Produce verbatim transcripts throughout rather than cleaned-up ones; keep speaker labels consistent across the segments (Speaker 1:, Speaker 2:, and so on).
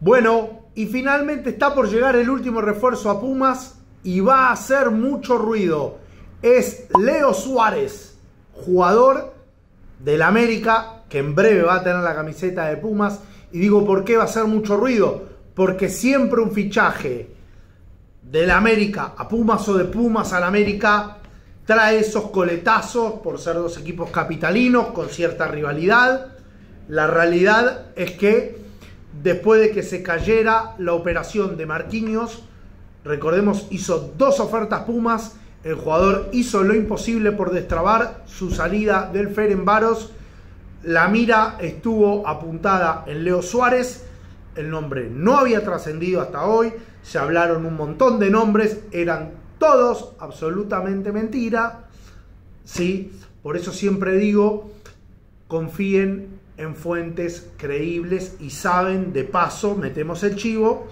Speaker 1: Bueno, y finalmente está por llegar el último refuerzo a Pumas y va a hacer mucho ruido. Es Leo Suárez, jugador del América, que en breve va a tener la camiseta de Pumas. Y digo, ¿por qué va a hacer mucho ruido? Porque siempre un fichaje del América a Pumas o de Pumas al América trae esos coletazos por ser dos equipos capitalinos con cierta rivalidad. La realidad es que después de que se cayera la operación de Marquinhos, recordemos, hizo dos ofertas Pumas. El jugador hizo lo imposible por destrabar su salida del Ferencváros. La mira estuvo apuntada en Leo Suárez. El nombre no había trascendido hasta hoy. Se hablaron un montón de nombres. Eran todos absolutamente mentira. Sí, por eso siempre digo, confíen en fuentes creíbles y saben, de paso, metemos el chivo.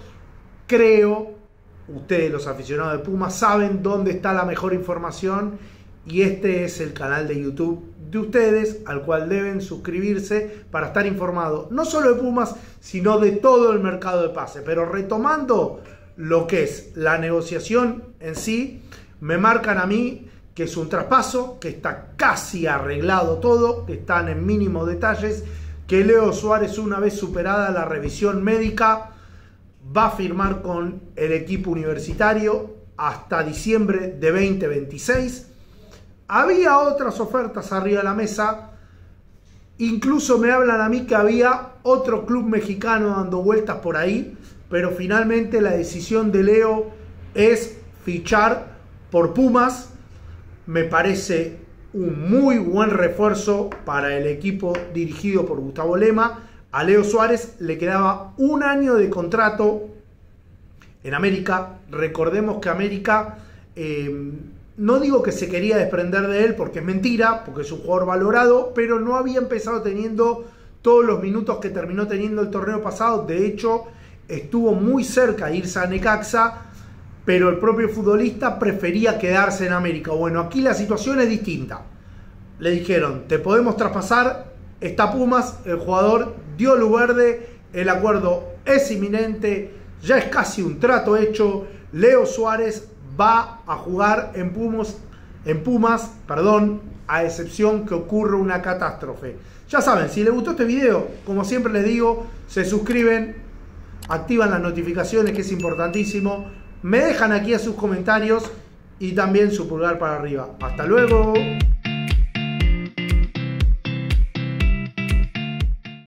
Speaker 1: Creo, ustedes los aficionados de Pumas saben dónde está la mejor información. Y este es el canal de YouTube de ustedes, al cual deben suscribirse para estar informados no solo de Pumas, sino de todo el mercado de pase. Pero retomando lo que es la negociación en sí, me marcan a mí que es un traspaso, que está casi arreglado todo, que están en mínimos detalles, que Leo Suárez, una vez superada la revisión médica, va a firmar con el equipo universitario hasta diciembre de veinte veintiséis. Había otras ofertas arriba de la mesa. Incluso me hablan a mí que había otro club mexicano dando vueltas por ahí. Pero finalmente la decisión de Leo es fichar por Pumas. Me parece un muy buen refuerzo para el equipo dirigido por Gustavo Lema. A Leo Suárez le quedaba un año de contrato en América. Recordemos que América... Eh, No digo que se quería desprender de él porque es mentira, porque es un jugador valorado, pero no había empezado teniendo todos los minutos que terminó teniendo el torneo pasado. De hecho, estuvo muy cerca de irse a Necaxa, pero el propio futbolista prefería quedarse en América. Bueno, aquí la situación es distinta. Le dijeron, te podemos traspasar, está Pumas, el jugador dio luz verde, el acuerdo es inminente, ya es casi un trato hecho. Leo Suárez va a jugar en Pumas, en Pumas, perdón, a excepción que ocurra una catástrofe. Ya saben, si les gustó este video, como siempre les digo, se suscriben, activan las notificaciones, que es importantísimo, me dejan aquí a sus comentarios y también su pulgar para arriba. Hasta luego.